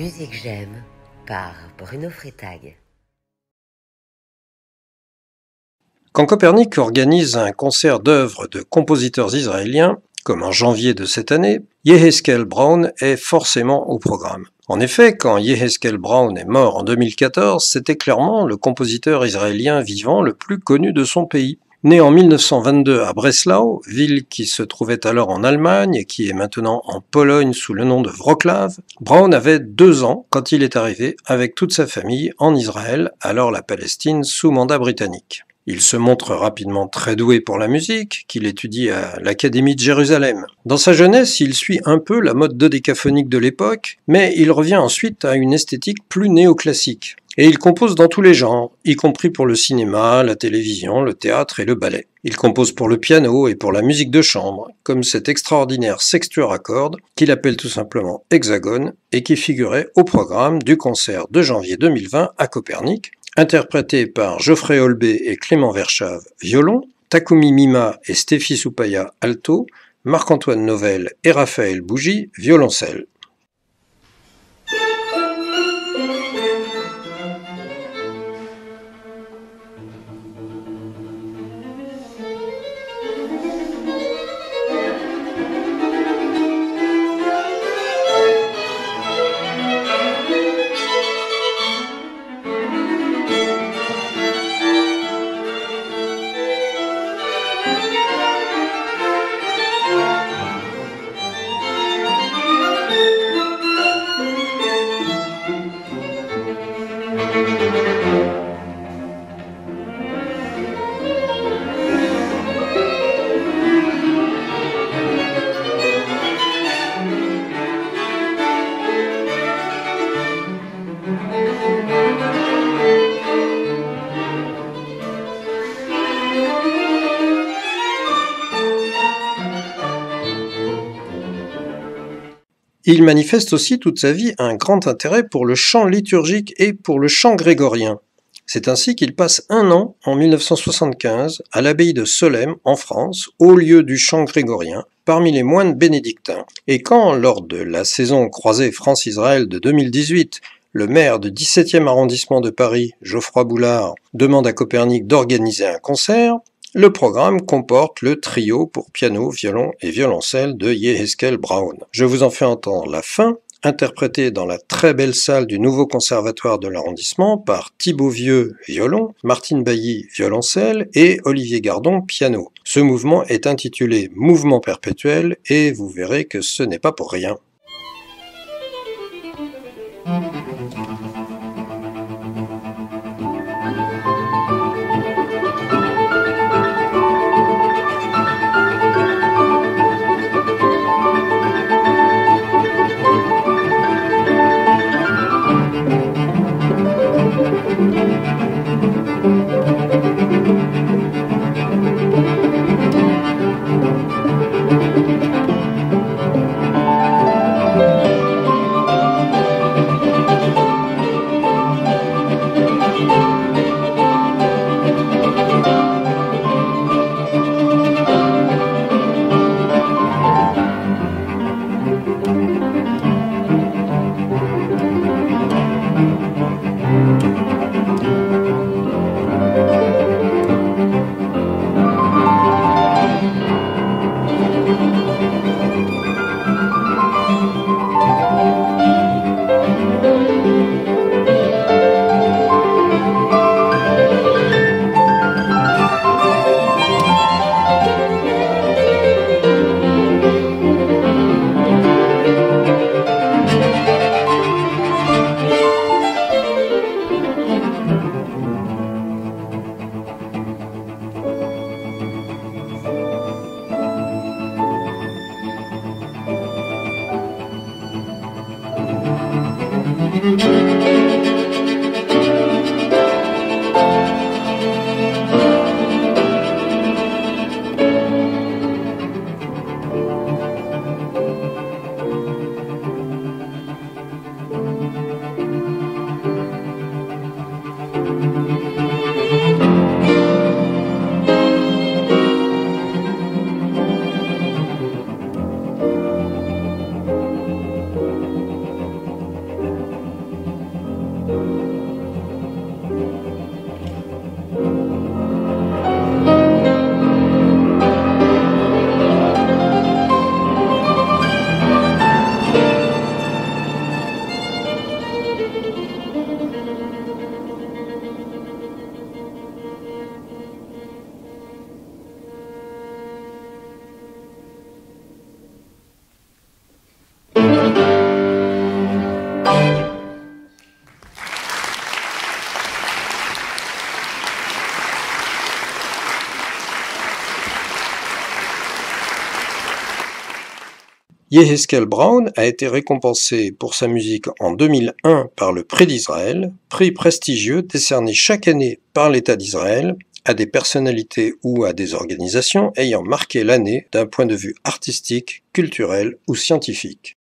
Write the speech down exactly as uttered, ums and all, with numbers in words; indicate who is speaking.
Speaker 1: musique j'aime par Bruno Freitag.
Speaker 2: Quand Copernic organise un concert d'œuvres de compositeurs israéliens, comme en janvier de cette année, Yehezkel Brown est forcément au programme. En effet, quand Yehezkel Brown est mort en deux mille quatorze, c'était clairement le compositeur israélien vivant le plus connu de son pays. Né en mille neuf cent vingt-deux à Breslau, ville qui se trouvait alors en Allemagne et qui est maintenant en Pologne sous le nom de Wrocław, Brown avait deux ans quand il est arrivé avec toute sa famille en Israël, alors la Palestine sous mandat britannique. Il se montre rapidement très doué pour la musique, qu'il étudie à l'Académie de Jérusalem. Dans sa jeunesse, il suit un peu la mode dodécaphonique de l'époque, mais il revient ensuite à une esthétique plus néoclassique. Et il compose dans tous les genres, y compris pour le cinéma, la télévision, le théâtre et le ballet. Il compose pour le piano et pour la musique de chambre, comme cet extraordinaire sextuor à cordes, qu'il appelle tout simplement Hexagone, et qui figurait au programme du concert de janvier deux mille vingt à Copernic, interprété par Geoffrey Holbé et Clément Verschave, violon, Takumi Mima et Stéphie Soupaya, alto, Marc-Antoine Novelle et Raphaël Bougie, violoncelle. Il manifeste aussi toute sa vie un grand intérêt pour le chant liturgique et pour le chant grégorien. C'est ainsi qu'il passe un an, en mille neuf cent soixante-quinze, à l'abbaye de Solesmes, en France, au lieu du chant grégorien, parmi les moines bénédictins. Et quand, lors de la saison croisée France-Israël de deux mille dix-huit, le maire du dix-septième arrondissement de Paris, Geoffroy Boulard, demande à Copernic d'organiser un concert, le programme comporte le trio pour piano, violon et violoncelle de Yehezkel Brown. Je vous en fais entendre la fin, interprétée dans la très belle salle du nouveau conservatoire de l'arrondissement par Thibaut Vieux, violon, Martine Bailly, violoncelle et Olivier Gardon, piano. Ce mouvement est intitulé « Mouvement perpétuel » et vous verrez que ce n'est pas pour rien. Yeheskel Brown a été récompensé pour sa musique en deux mille un par le Prix d'Israël, prix prestigieux décerné chaque année par l'État d'Israël à des personnalités ou à des organisations ayant marqué l'année d'un point de vue artistique, culturel ou scientifique.